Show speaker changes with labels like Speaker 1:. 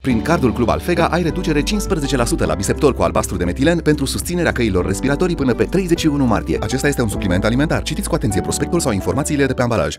Speaker 1: Prin cardul Club Alfega ai reducere 15% la Biseptor cu albastru de metilen pentru susținerea căilor respiratorii până pe 31 martie. Acesta este un supliment alimentar. Citiți cu atenție prospectul sau informațiile de pe ambalaj.